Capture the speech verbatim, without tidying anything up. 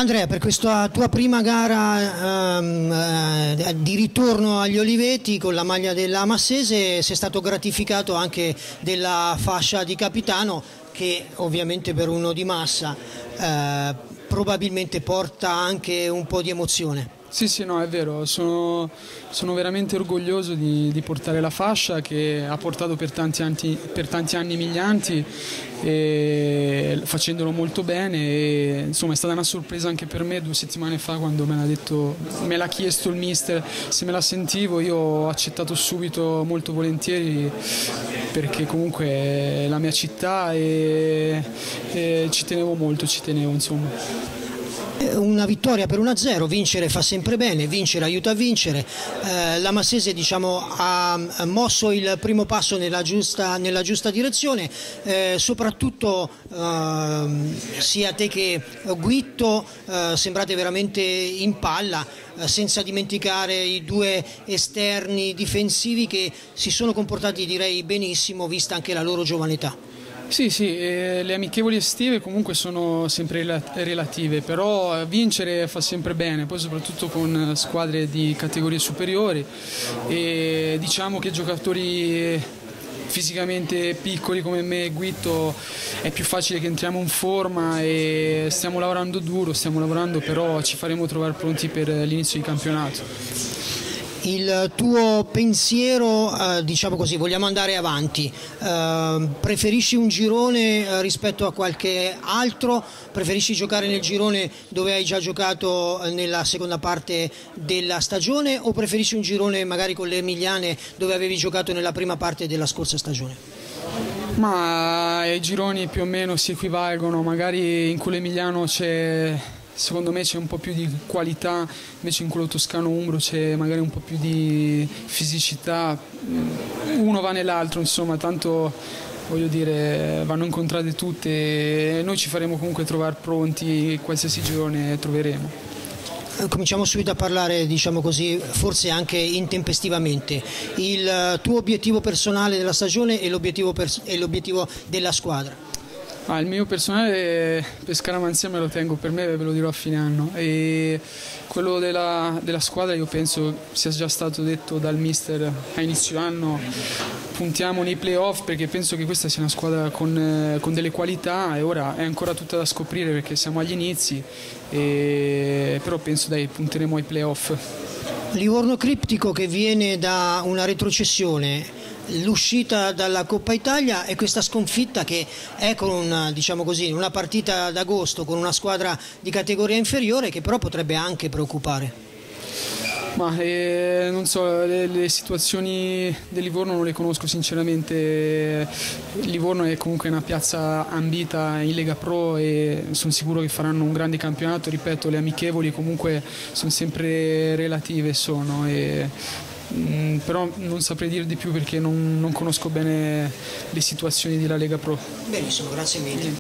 Andrea, per questa tua prima gara ehm, eh, di ritorno agli Oliveti con la maglia della Massese sei stato gratificato anche della fascia di capitano che ovviamente per uno di Massa eh, probabilmente porta anche un po' di emozione. Sì, sì, no, è vero, sono, sono veramente orgoglioso di, di portare la fascia che ha portato per tanti anni, per tanti anni Miglianti, e facendolo molto bene. E, insomma, è stata una sorpresa anche per me due settimane fa quando me l'ha detto, me l'ha chiesto il mister se me la sentivo. Io ho accettato subito molto volentieri perché comunque è la mia città e, e ci tenevo molto, ci tenevo insomma. Una vittoria per uno a zero, vincere fa sempre bene, vincere aiuta a vincere. Eh, la Massese diciamo, ha mosso il primo passo nella giusta, nella giusta direzione, eh, soprattutto eh, sia te che Guitto eh, sembrate veramente in palla, eh, senza dimenticare i due esterni difensivi che si sono comportati direi benissimo vista anche la loro giovane età. Sì, sì, eh, le amichevoli estive comunque sono sempre relative, però vincere fa sempre bene, poi soprattutto con squadre di categorie superiori, e diciamo che giocatori fisicamente piccoli come me e Guitto è più facile che entriamo in forma e stiamo lavorando duro, stiamo lavorando, però ci faremo trovare pronti per l'inizio di campionato. Il tuo pensiero, eh, diciamo così, vogliamo andare avanti, eh, preferisci un girone eh, rispetto a qualche altro? Preferisci giocare nel girone dove hai già giocato nella seconda parte della stagione o preferisci un girone magari con le Emiliane dove avevi giocato nella prima parte della scorsa stagione? Ma i gironi più o meno si equivalgono, magari in quello emiliano c'è... Secondo me c'è un po' più di qualità, invece in quello toscano-umbro c'è magari un po' più di fisicità, uno va nell'altro, insomma, tanto voglio dire, vanno incontrate tutte e noi ci faremo comunque trovare pronti, qualsiasi girone troveremo. Cominciamo subito a parlare, diciamo così, forse anche intempestivamente. Il tuo obiettivo personale della stagione e l'obiettivo della squadra? Ah, il mio personale per Scaramanzia me lo tengo per me, ve lo dirò a fine anno, e quello della, della squadra io penso sia già stato detto dal mister a inizio anno. Puntiamo nei playoff perché penso che questa sia una squadra con, con delle qualità, e ora è ancora tutta da scoprire perché siamo agli inizi, e, però penso dai punteremo ai playoff. Livorno Criptico che viene da una retrocessione, l'uscita dalla Coppa Italia e questa sconfitta che è con una, diciamo così, una partita d'agosto con una squadra di categoria inferiore che però potrebbe anche preoccupare. Ma eh, non so, le, le situazioni del Livorno non le conosco sinceramente. Livorno è comunque una piazza ambita in Lega Pro e sono sicuro che faranno un grande campionato. Ripeto, le amichevoli comunque sono sempre relative, sono e, mh, però non saprei dire di più perché non, non conosco bene le situazioni della Lega Pro. Benissimo, grazie mille.